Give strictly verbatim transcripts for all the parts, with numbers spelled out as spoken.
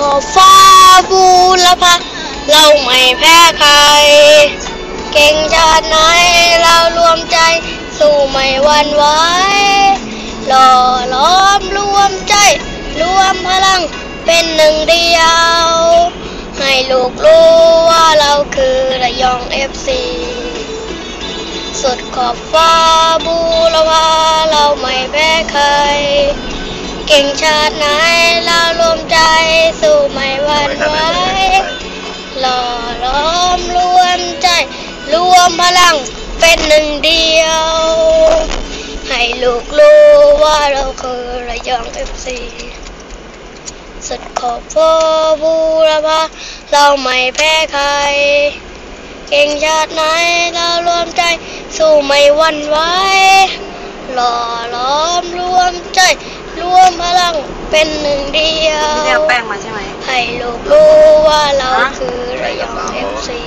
อบฟ้าบูรพาเราไม่แพ้ใครเก่งชาติไหนเรารวมใจสู้ไม่หวั่นไหวหล่อล้อมรวมใจรวมพลังเป็นหนึ่งเดียวให้ลูกรู้ว่าเราคือระยองเอฟซีสุดขอบฟ้าบูรพาเราไม่แพ้ใครเก่งชาติไหนเรารวมใจสู้ไม่หวั่นไหวหล่อล้อมรวมใจรวมพลังเป็นหนึ่งเดียวให้ลูกรู้ว่าเราคือระยองเอฟซีสุดขอบฟ้าบูรพาเราไม่แพ้ใครเก่งชาติไหนเรารวมใจสู้ไม่หวั่นไหวหล่อล้อมรวมใจรวมพลังเป็นหนึ่งเดียวนี่เอาแป้งมาใช่ไหมให้ลูกรู้ว่าเราคือระยองเอฟซี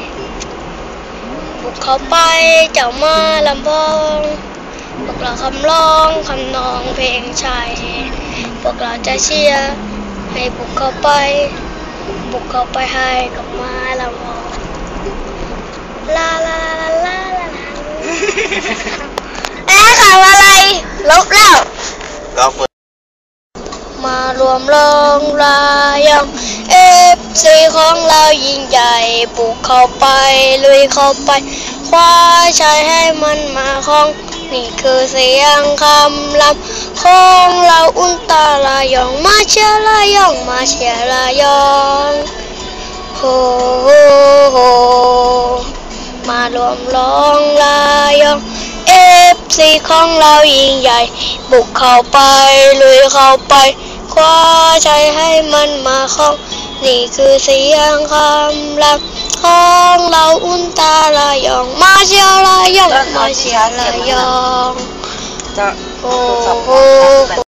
บุกเข้าไปเจ้ามาลำพองพวกเราคำร้องคำนองเพลงชัยพวกเราจะเชียร์ให้บุกเข้าไปบุกเข้าไปให้กับมาลำพองลาลาลาลาลาลาเอ๊ะข่าวอะไรลบแล้วมารวมร้องรายองเอฟซีของเรายิ่งใหญ่บุกเข้าไปลุยเข้าไปคว้าชัยให้มันมาของนี่คือเสียงคำลำของเราอุลตร้าลายองมาเชียร์ลายองมาเชียร์ลายองโฮโฮโฮมารวมร้องรายองเอฟซีของเรายิ่งใหญ่บุกเข้าไปลุยเข้าไปคว้าชัยให้มันมาของนี่คือเสียงคำลำของเราอุลตร้าลายองมาเชียร์ลายองมาเชียร์ลายองโอ้โห